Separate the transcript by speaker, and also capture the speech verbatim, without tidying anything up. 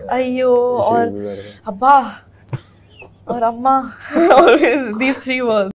Speaker 1: Ayyo, or Abba, or Amma, always these three words.